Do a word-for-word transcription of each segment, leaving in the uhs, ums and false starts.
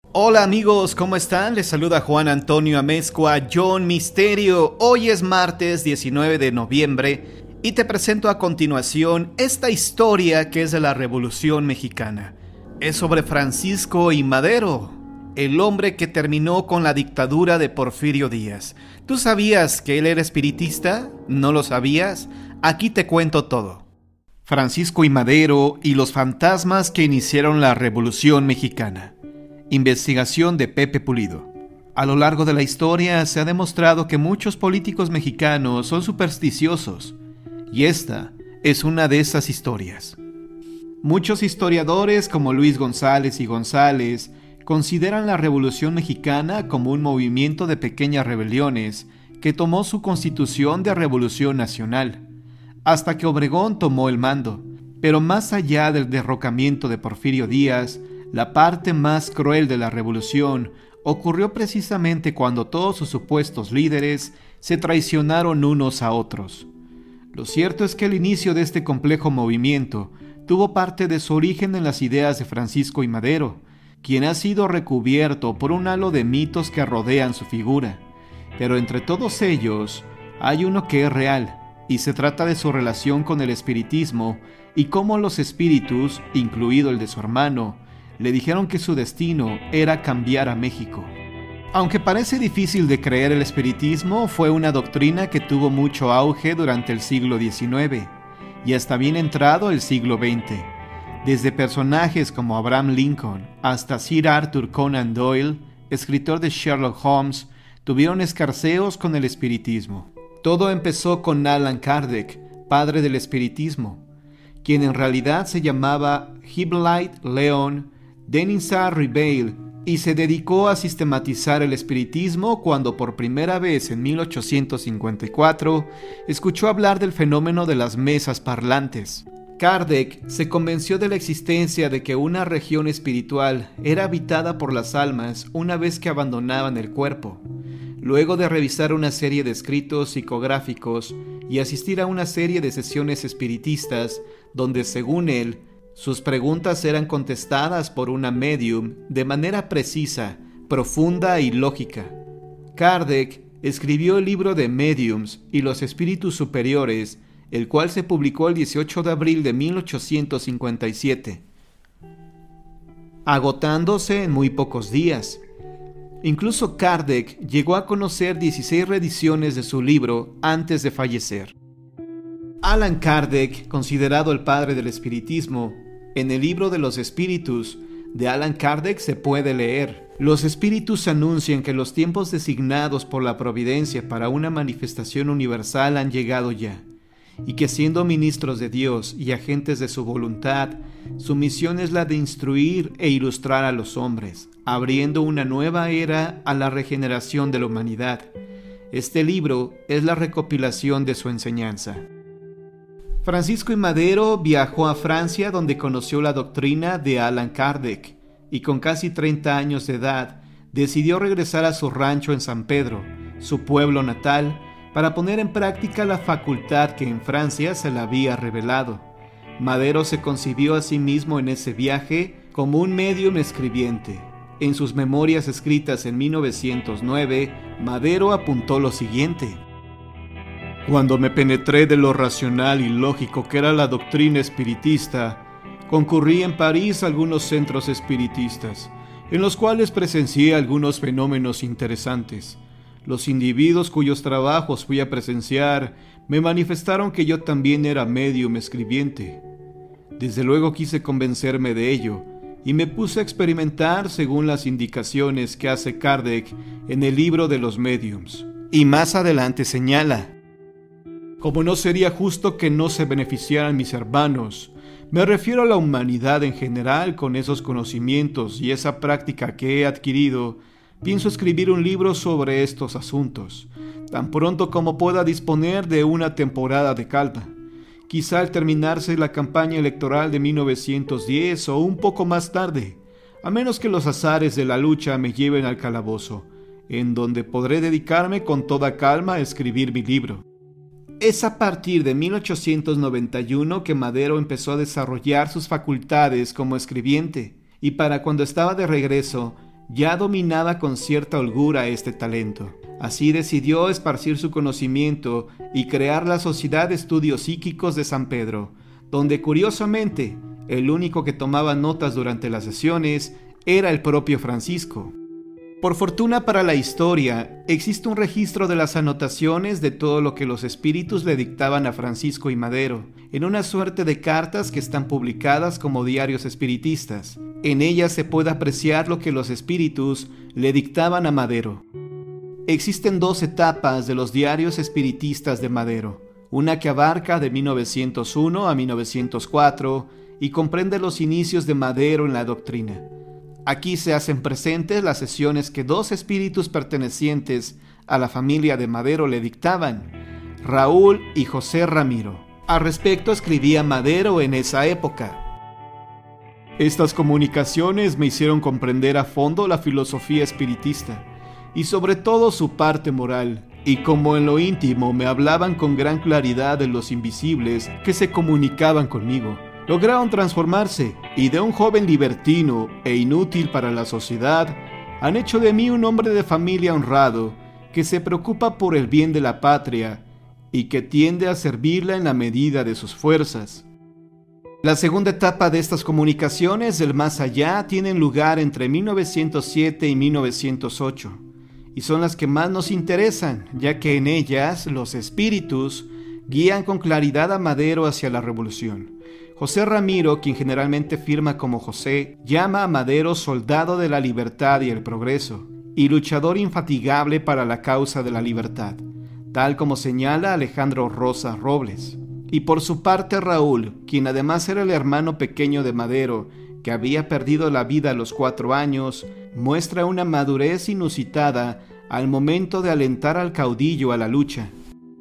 Hola amigos, ¿cómo están? Les saluda Juan Antonio Amezcua, John Misterio. Hoy es martes diecinueve de noviembre y te presento a continuación esta historia que es de la Revolución Mexicana. Es sobre Francisco I. Madero, el hombre que terminó con la dictadura de Porfirio Díaz. ¿Tú sabías que él era espiritista? ¿No lo sabías? Aquí te cuento todo. Francisco I. Madero y los fantasmas que iniciaron la Revolución Mexicana. Investigación de Pepe Pulido. A lo largo de la historia se ha demostrado que muchos políticos mexicanos son supersticiosos, y esta es una de esas historias. Muchos historiadores como Luis González y González consideran la Revolución Mexicana como un movimiento de pequeñas rebeliones que tomó su constitución de Revolución Nacional, hasta que Obregón tomó el mando. Pero más allá del derrocamiento de Porfirio Díaz, la parte más cruel de la revolución ocurrió precisamente cuando todos sus supuestos líderes se traicionaron unos a otros. Lo cierto es que el inicio de este complejo movimiento tuvo parte de su origen en las ideas de Francisco I. Madero, quien ha sido recubierto por un halo de mitos que rodean su figura. Pero entre todos ellos hay uno que es real, y se trata de su relación con el espiritismo y cómo los espíritus, incluido el de su hermano, le dijeron que su destino era cambiar a México. Aunque parece difícil de creer, el espiritismo fue una doctrina que tuvo mucho auge durante el siglo diecinueve y hasta bien entrado el siglo veinte. Desde personajes como Abraham Lincoln hasta Sir Arthur Conan Doyle, escritor de Sherlock Holmes, tuvieron escarceos con el espiritismo. Todo empezó con Allan Kardec, padre del espiritismo, quien en realidad se llamaba Hippolyte Léon Denisard Ribail, y se dedicó a sistematizar el espiritismo cuando por primera vez en mil ochocientos cincuenta y cuatro escuchó hablar del fenómeno de las mesas parlantes. Kardec se convenció de la existencia de que una región espiritual era habitada por las almas una vez que abandonaban el cuerpo. Luego de revisar una serie de escritos psicográficos y asistir a una serie de sesiones espiritistas donde, según él, sus preguntas eran contestadas por una medium de manera precisa, profunda y lógica. Kardec escribió el libro de Mediums y los Espíritus Superiores, el cual se publicó el dieciocho de abril de mil ochocientos cincuenta y siete, agotándose en muy pocos días. Incluso Kardec llegó a conocer dieciséis reediciones de su libro antes de fallecer. Allan Kardec, considerado el padre del espiritismo, en el libro de los espíritus de Allan Kardec se puede leer: los espíritus anuncian que los tiempos designados por la providencia para una manifestación universal han llegado ya, y que siendo ministros de Dios y agentes de su voluntad, su misión es la de instruir e ilustrar a los hombres, abriendo una nueva era a la regeneración de la humanidad. Este libro es la recopilación de su enseñanza. Francisco I. Madero viajó a Francia, donde conoció la doctrina de Allan Kardec, y con casi treinta años de edad decidió regresar a su rancho en San Pedro, su pueblo natal, para poner en práctica la facultad que en Francia se le había revelado. Madero se concibió a sí mismo en ese viaje como un médium escribiente. En sus memorias escritas en mil novecientos nueve, Madero apuntó lo siguiente: cuando me penetré de lo racional y lógico que era la doctrina espiritista, concurrí en París a algunos centros espiritistas, en los cuales presencié algunos fenómenos interesantes. Los individuos cuyos trabajos fui a presenciar me manifestaron que yo también era médium escribiente. Desde luego quise convencerme de ello, y me puse a experimentar según las indicaciones que hace Kardec en el libro de los médiums. Y más adelante señala: como no sería justo que no se beneficiaran mis hermanos, me refiero a la humanidad en general con esos conocimientos y esa práctica que he adquirido, pienso escribir un libro sobre estos asuntos, tan pronto como pueda disponer de una temporada de calma, quizá al terminarse la campaña electoral de mil novecientos diez o un poco más tarde, a menos que los azares de la lucha me lleven al calabozo, en donde podré dedicarme con toda calma a escribir mi libro. Es a partir de mil ochocientos noventa y uno que Madero empezó a desarrollar sus facultades como escribiente, y para cuando estaba de regreso, ya dominaba con cierta holgura este talento. Así decidió esparcir su conocimiento y crear la Sociedad de Estudios Psíquicos de San Pedro, donde curiosamente el único que tomaba notas durante las sesiones era el propio Francisco. Por fortuna para la historia, existe un registro de las anotaciones de todo lo que los espíritus le dictaban a Francisco y Madero, en una suerte de cartas que están publicadas como diarios espiritistas. En ellas se puede apreciar lo que los espíritus le dictaban a Madero. Existen dos etapas de los diarios espiritistas de Madero, una que abarca de mil novecientos uno a mil novecientos cuatro y comprende los inicios de Madero en la doctrina. Aquí se hacen presentes las sesiones que dos espíritus pertenecientes a la familia de Madero le dictaban, Raúl y José Ramiro. Al respecto escribía Madero en esa época: estas comunicaciones me hicieron comprender a fondo la filosofía espiritista y sobre todo su parte moral, y como en lo íntimo me hablaban con gran claridad de los invisibles que se comunicaban conmigo, lograron transformarse y de un joven libertino e inútil para la sociedad, han hecho de mí un hombre de familia honrado que se preocupa por el bien de la patria y que tiende a servirla en la medida de sus fuerzas. La segunda etapa de estas comunicaciones del más allá tienen lugar entre mil novecientos siete y mil novecientos ocho, y son las que más nos interesan, ya que en ellas los espíritus guían con claridad a Madero hacia la revolución. José Ramiro, quien generalmente firma como José, llama a Madero soldado de la libertad y el progreso, y luchador infatigable para la causa de la libertad, tal como señala Alejandro Rosa Robles. Y por su parte Raúl, quien además era el hermano pequeño de Madero, que había perdido la vida a los cuatro años, muestra una madurez inusitada al momento de alentar al caudillo a la lucha.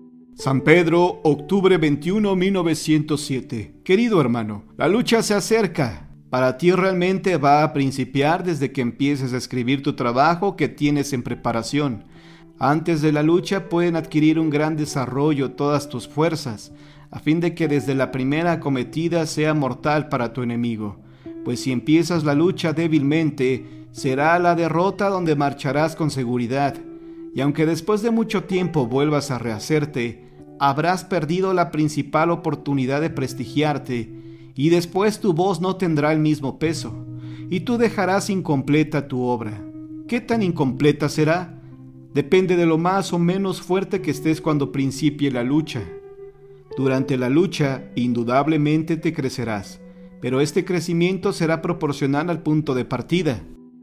San Pedro, octubre veintiuno, mil novecientos siete. Querido hermano, la lucha se acerca. Para ti realmente va a principiar desde que empieces a escribir tu trabajo que tienes en preparación. Antes de la lucha pueden adquirir un gran desarrollo todas tus fuerzas, a fin de que desde la primera acometida sea mortal para tu enemigo. Pues si empiezas la lucha débilmente, será la derrota donde marcharás con seguridad. Y aunque después de mucho tiempo vuelvas a rehacerte, habrás perdido la principal oportunidad de prestigiarte, y después tu voz no tendrá el mismo peso, y tú dejarás incompleta tu obra. ¿Qué tan incompleta será? Depende de lo más o menos fuerte que estés cuando principie la lucha. Durante la lucha, indudablemente te crecerás, pero este crecimiento será proporcional al punto de partida.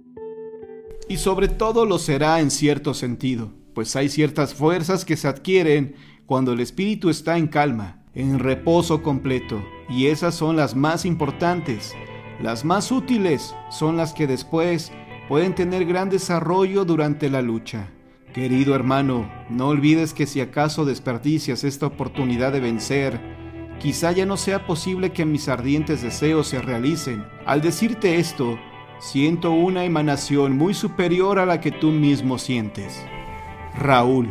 Y sobre todo lo será en cierto sentido, pues hay ciertas fuerzas que se adquieren cuando el espíritu está en calma, en reposo completo, y esas son las más importantes. Las más útiles son las que después pueden tener gran desarrollo durante la lucha. Querido hermano, no olvides que si acaso desperdicias esta oportunidad de vencer, quizá ya no sea posible que mis ardientes deseos se realicen. Al decirte esto, siento una emanación muy superior a la que tú mismo sientes. Raúl.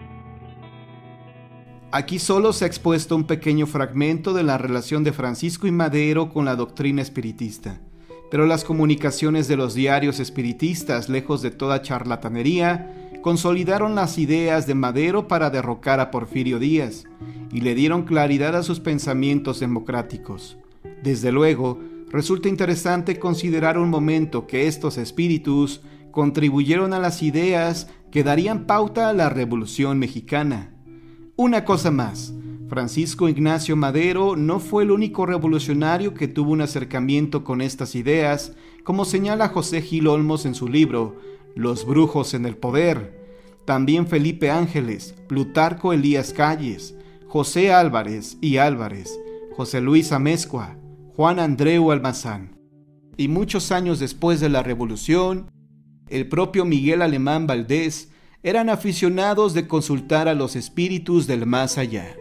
Aquí solo se ha expuesto un pequeño fragmento de la relación de Francisco y Madero con la doctrina espiritista, pero las comunicaciones de los diarios espiritistas, lejos de toda charlatanería, consolidaron las ideas de Madero para derrocar a Porfirio Díaz y le dieron claridad a sus pensamientos democráticos. Desde luego, resulta interesante considerar un momento que estos espíritus contribuyeron a las ideas que darían pauta a la Revolución Mexicana. Una cosa más, Francisco Ignacio Madero no fue el único revolucionario que tuvo un acercamiento con estas ideas, como señala José Gil Olmos en su libro Los brujos en el poder. También Felipe Ángeles, Plutarco Elías Calles, José Álvarez y Álvarez, José Luis Amezcua, Juan Andreu Almazán. Y muchos años después de la Revolución, el propio Miguel Alemán Valdés eran aficionados de consultar a los espíritus del más allá.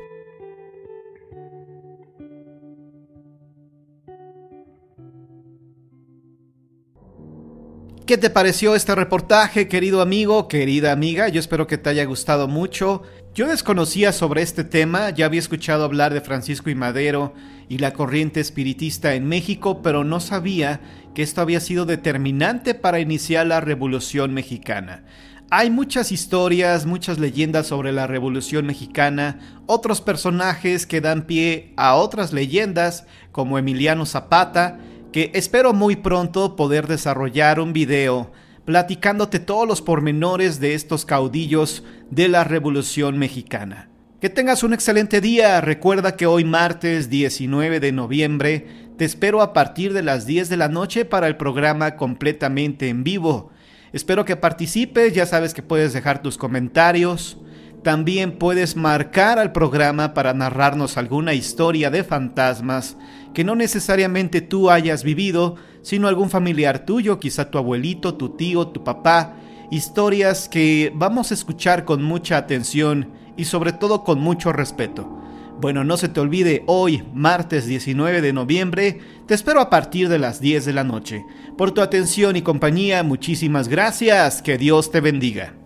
¿Qué te pareció este reportaje, querido amigo, querida amiga? Yo espero que te haya gustado mucho Yo desconocía sobre este tema, ya había escuchado hablar de Francisco I. Madero y la corriente espiritista en México, pero no sabía que esto había sido determinante para iniciar la Revolución Mexicana. Hay muchas historias, muchas leyendas sobre la Revolución Mexicana, otros personajes que dan pie a otras leyendas, como Emiliano Zapata, que espero muy pronto poder desarrollar un video platicándote todos los pormenores de estos caudillos de la Revolución Mexicana. Que tengas un excelente día. Recuerda que hoy martes diecinueve de noviembre te espero a partir de las diez de la noche para el programa completamente en vivo. Espero que participes, ya sabes que puedes dejar tus comentarios. También puedes marcar al programa para narrarnos alguna historia de fantasmas que no necesariamente tú hayas vivido, sino algún familiar tuyo, quizá tu abuelito, tu tío, tu papá. Historias que vamos a escuchar con mucha atención y sobre todo con mucho respeto. Bueno, no se te olvide, hoy, martes diecinueve de noviembre, te espero a partir de las diez de la noche. Por tu atención y compañía, muchísimas gracias. Que Dios te bendiga.